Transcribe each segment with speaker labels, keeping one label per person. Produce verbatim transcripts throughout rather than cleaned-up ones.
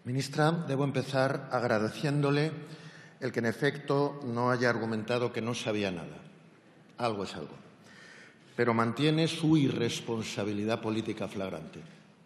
Speaker 1: Ministra, debo empezar agradeciéndole el que, en efecto, no haya argumentado que no sabía nada. Algo es algo. Pero mantiene su irresponsabilidad política flagrante.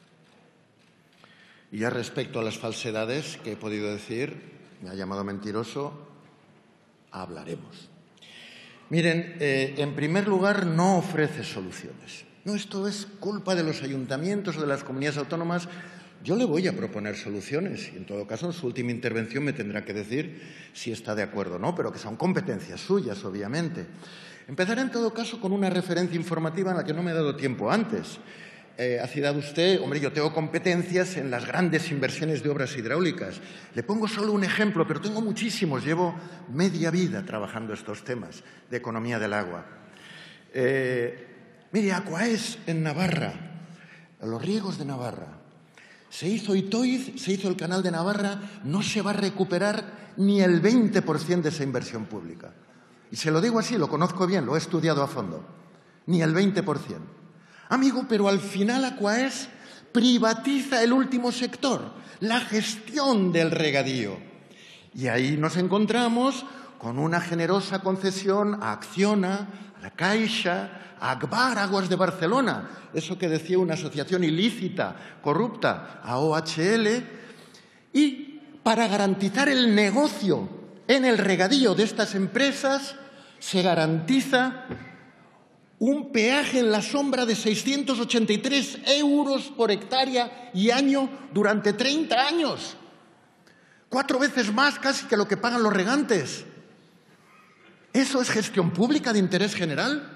Speaker 1: Y ya respecto a las falsedades que he podido decir, me ha llamado mentiroso, hablaremos. Miren, eh, en primer lugar, no ofrece soluciones. No, esto es culpa de los ayuntamientos o de las comunidades autónomas. Yo le voy a proponer soluciones y, en todo caso, en su última intervención me tendrá que decir si está de acuerdo o no, pero que son competencias suyas, obviamente. Empezaré, en todo caso, con una referencia informativa en la que no me he dado tiempo antes. Eh, ha citado usted, hombre, yo tengo competencias en las grandes inversiones de obras hidráulicas. Le pongo solo un ejemplo, pero tengo muchísimos. Llevo media vida trabajando estos temas de economía del agua. Eh, mire, Aquaes en Navarra, los riegos de Navarra. Se hizo Itoiz, se hizo el canal de Navarra, no se va a recuperar ni el veinte por ciento de esa inversión pública. Y se lo digo así, lo conozco bien, lo he estudiado a fondo. Ni el veinte por ciento. Amigo, pero al final Aquaes privatiza el último sector, la gestión del regadío. Y ahí nos encontramos con una generosa concesión a Acciona, a la Caixa, a Agbar Aguas de Barcelona, eso que decía una asociación ilícita, corrupta, a O H L, y para garantizar el negocio en el regadío de estas empresas se garantiza un peaje en la sombra de seiscientos ochenta y tres euros por hectárea y año durante treinta años. Cuatro veces más casi que lo que pagan los regantes. ¿Eso es gestión pública de interés general?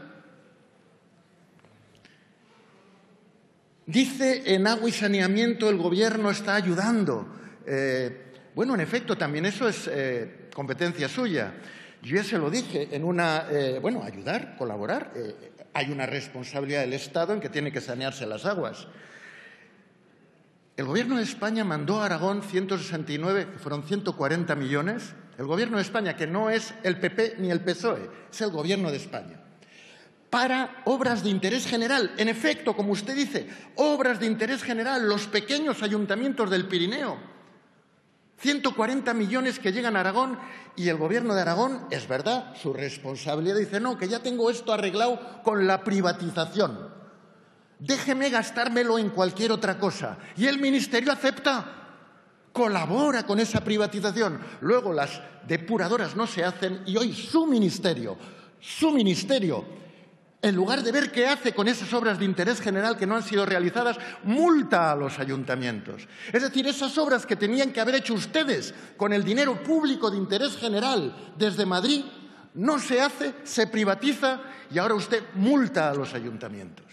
Speaker 1: Dice en agua y saneamiento el Gobierno está ayudando. Eh, bueno, en efecto, también eso es eh, competencia suya. Yo ya se lo dije en una… Eh, bueno, ayudar, colaborar. Eh, hay una responsabilidad del Estado en que tiene que sanearse las aguas. El Gobierno de España mandó a Aragón ciento sesenta y nueve, que fueron ciento cuarenta millones. El Gobierno de España, que no es el P P ni el P S O E, es el Gobierno de España. Para obras de interés general. En efecto, como usted dice, obras de interés general, los pequeños ayuntamientos del Pirineo. ciento cuarenta millones que llegan a Aragón y el Gobierno de Aragón, es verdad, su responsabilidad dice, no, que ya tengo esto arreglado con la privatización. Déjeme gastármelo en cualquier otra cosa. Y el Ministerio acepta, colabora con esa privatización. Luego las depuradoras no se hacen y hoy su Ministerio, su Ministerio, en lugar de ver qué hace con esas obras de interés general que no han sido realizadas, multa a los ayuntamientos. Es decir, esas obras que tenían que haber hecho ustedes con el dinero público de interés general desde Madrid, no se hace, se privatiza y ahora usted multa a los ayuntamientos.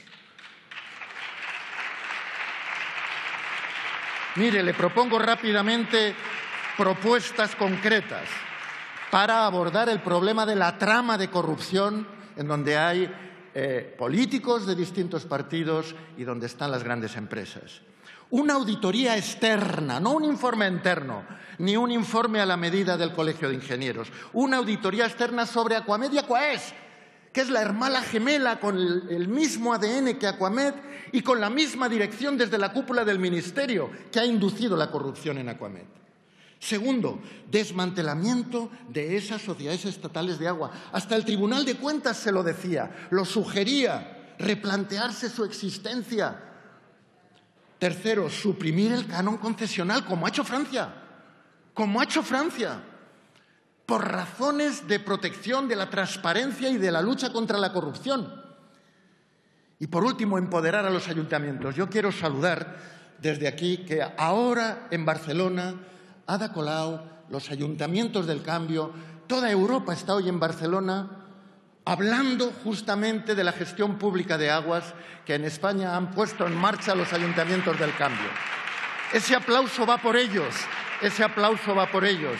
Speaker 1: Mire, le propongo rápidamente propuestas concretas para abordar el problema de la trama de corrupción en donde hay Eh, políticos de distintos partidos y donde están las grandes empresas. Una auditoría externa, no un informe interno, ni un informe a la medida del Colegio de Ingenieros. Una auditoría externa sobre Aquamed y Aquaes, que es la hermana gemela con el, el mismo A D N que Aquamed y con la misma dirección desde la cúpula del Ministerio que ha inducido la corrupción en Aquamed. Segundo, desmantelamiento de esas sociedades estatales de agua. Hasta el Tribunal de Cuentas se lo decía, lo sugería, replantearse su existencia. Tercero, suprimir el canon concesional, como ha hecho Francia, como ha hecho Francia, por razones de protección de la transparencia y de la lucha contra la corrupción. Y por último, empoderar a los ayuntamientos. Yo quiero saludar desde aquí que ahora en Barcelona, Ada Colau, los ayuntamientos del cambio, toda Europa está hoy en Barcelona hablando justamente de la gestión pública de aguas que en España han puesto en marcha los ayuntamientos del cambio. Ese aplauso va por ellos, ese aplauso va por ellos.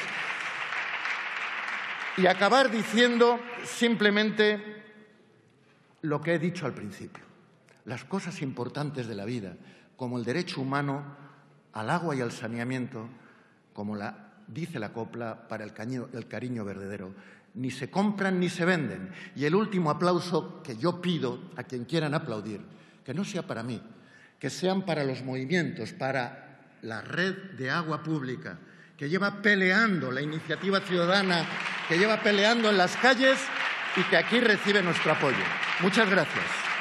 Speaker 1: Y acabar diciendo simplemente lo que he dicho al principio. Las cosas importantes de la vida, como el derecho humano al agua y al saneamiento, como la, dice la copla, para el, caño, el cariño verdadero, ni se compran ni se venden. Y el último aplauso que yo pido a quien quieran aplaudir, que no sea para mí, que sean para los movimientos, para la red de agua pública, que lleva peleando la iniciativa ciudadana, que lleva peleando en las calles y que aquí recibe nuestro apoyo. Muchas gracias.